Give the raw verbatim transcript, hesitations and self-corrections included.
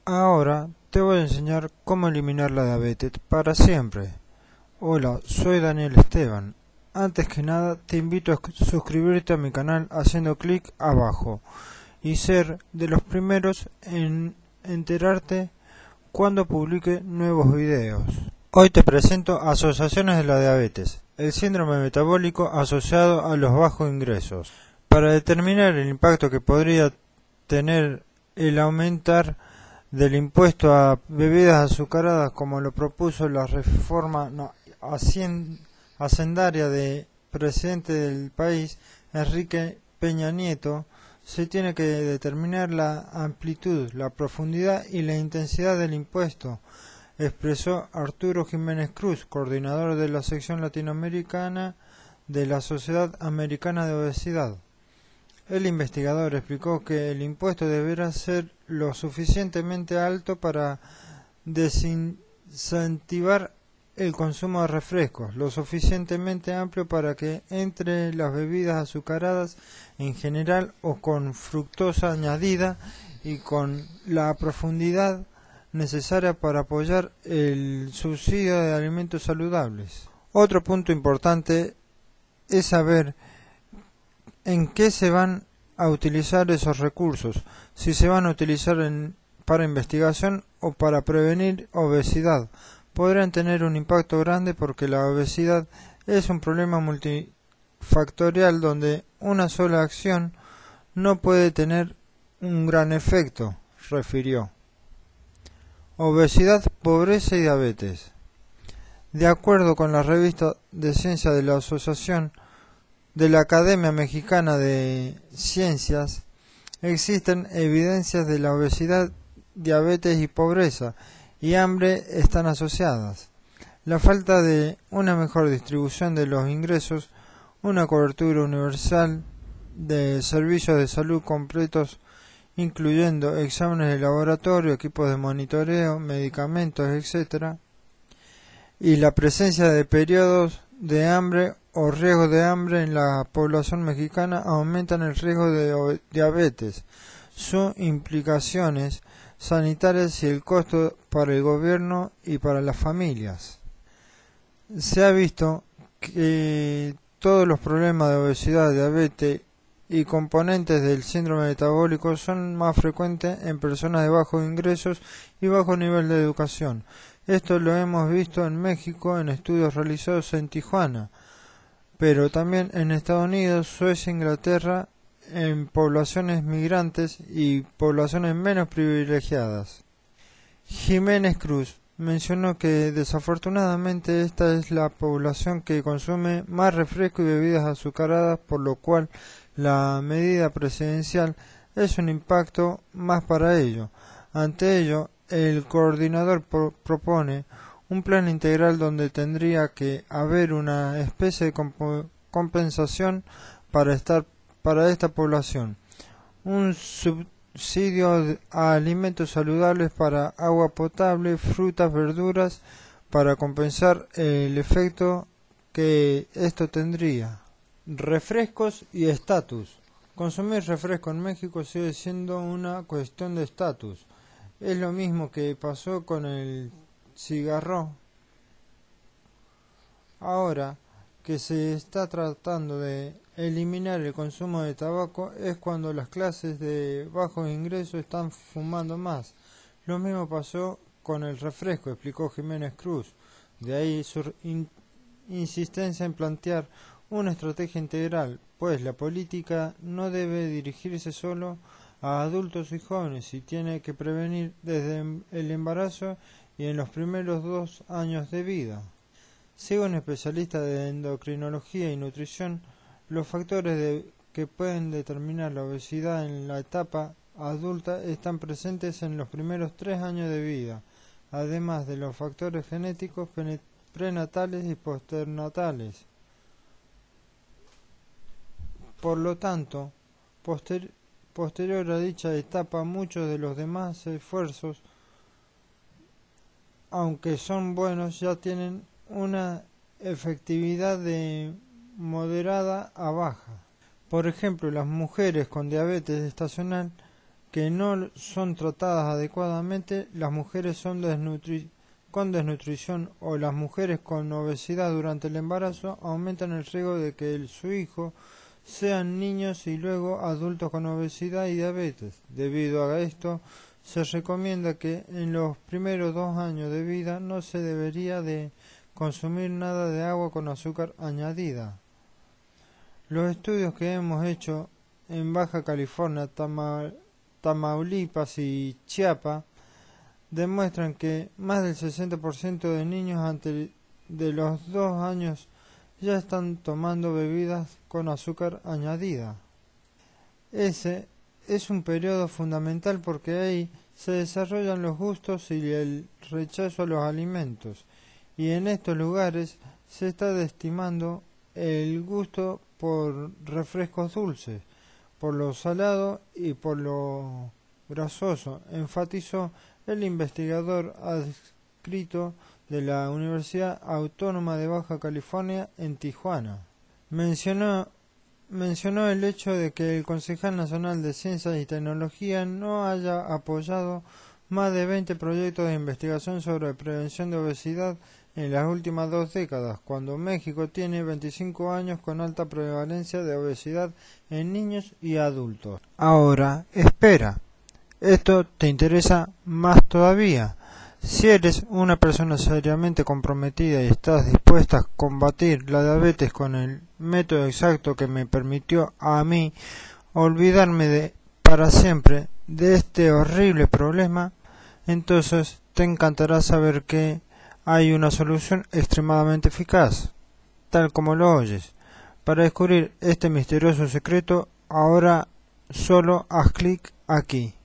Ahora te voy a enseñar cómo eliminar la diabetes para siempre. Hola, soy Daniel Esteban. Antes que nada te invito a suscribirte a mi canal haciendo clic abajo y ser de los primeros en enterarte cuando publique nuevos videos. Hoy te presento asociaciones de la diabetes, el síndrome metabólico asociado a los bajos ingresos. Para determinar el impacto que podría tener el aumentar del impuesto a bebidas azucaradas como lo propuso la reforma no, hacendaria del presidente del país, Enrique Peña Nieto, se tiene que determinar la amplitud, la profundidad y la intensidad del impuesto, expresó Arturo Jiménez Cruz, coordinador de la sección latinoamericana de la Sociedad Americana de Obesidad. El investigador explicó que el impuesto deberá ser lo suficientemente alto para desincentivar el consumo de refrescos, lo suficientemente amplio para que entre las bebidas azucaradas en general o con fructosa añadida y con la profundidad necesaria para apoyar el subsidio de alimentos saludables. Otro punto importante es saber en qué se van a utilizar esos recursos, si se van a utilizar en, para investigación o para prevenir obesidad. Podrán tener un impacto grande porque la obesidad es un problema multifactorial donde una sola acción no puede tener un gran efecto, refirió. Obesidad, pobreza y diabetes. De acuerdo con la revista de ciencia de la Asociación de la Academia Mexicana de Ciencias, existen evidencias de la obesidad, diabetes y pobreza y hambre están asociadas. La falta de una mejor distribución de los ingresos, una cobertura universal de servicios de salud completos, incluyendo exámenes de laboratorio, equipos de monitoreo, medicamentos, etcétera, y la presencia de periodos de hambre o riesgo de hambre en la población mexicana aumentan el riesgo de diabetes, sus implicaciones sanitarias y el costo para el gobierno y para las familias. Se ha visto que todos los problemas de obesidad, diabetes y componentes del síndrome metabólico son más frecuentes en personas de bajos ingresos y bajo nivel de educación. Esto lo hemos visto en México en estudios realizados en Tijuana, pero también en Estados Unidos, Suecia, Inglaterra, en poblaciones migrantes y poblaciones menos privilegiadas. Jiménez Cruz mencionó que desafortunadamente esta es la población que consume más refresco y bebidas azucaradas, por lo cual la medida presidencial es un impacto más para ello. Ante ello, el coordinador pro propone un plan integral donde tendría que haber una especie de comp compensación para, estar, para esta población, un subsidio a alimentos saludables para agua potable, frutas, verduras, para compensar el efecto que esto tendría. Refrescos y estatus. Consumir refresco en México sigue siendo una cuestión de estatus. Es lo mismo que pasó con el cigarro. Ahora que se está tratando de eliminar el consumo de tabaco es cuando las clases de bajos ingresos están fumando más. Lo mismo pasó con el refresco, explicó Jiménez Cruz. De ahí su in insistencia en plantear una estrategia integral, pues la política no debe dirigirse solo a adultos y jóvenes y tiene que prevenir desde el embarazo y en los primeros dos años de vida. Según especialistas de endocrinología y nutrición, los factores de, que pueden determinar la obesidad en la etapa adulta están presentes en los primeros tres años de vida, además de los factores genéticos prenatales y posternatales. Por lo tanto, poster, posterior a dicha etapa, muchos de los demás esfuerzos, aunque son buenos, ya tienen una efectividad de moderada a baja. Por ejemplo, las mujeres con diabetes estacional que no son tratadas adecuadamente, las mujeres son desnutri con desnutrición o las mujeres con obesidad durante el embarazo aumentan el riesgo de que el, su hijo sean niños y luego adultos con obesidad y diabetes. Debido a esto, se recomienda que en los primeros dos años de vida no se debería de consumir nada de agua con azúcar añadida. Los estudios que hemos hecho en Baja California, Tama Tamaulipas y Chiapas demuestran que más del sesenta por ciento de niños antes de los dos años ya están tomando bebidas con azúcar añadida. Ese es un periodo fundamental porque ahí se desarrollan los gustos y el rechazo a los alimentos, y en estos lugares se está desestimando el gusto por refrescos dulces, por lo salado y por lo grasoso, enfatizó el investigador adscrito de la Universidad Autónoma de Baja California en Tijuana. Mencionó, mencionó el hecho de que el Concejal Nacional de Ciencias y Tecnología no haya apoyado más de veinte proyectos de investigación sobre prevención de obesidad en las últimas dos décadas, cuando México tiene veinticinco años con alta prevalencia de obesidad en niños y adultos. Ahora, espera, esto te interesa más todavía. Si eres una persona seriamente comprometida y estás dispuesta a combatir la diabetes con el método exacto que me permitió a mí olvidarme de para siempre de este horrible problema, entonces te encantará saber que hay una solución extremadamente eficaz, tal como lo oyes. Para descubrir este misterioso secreto, ahora solo haz clic aquí.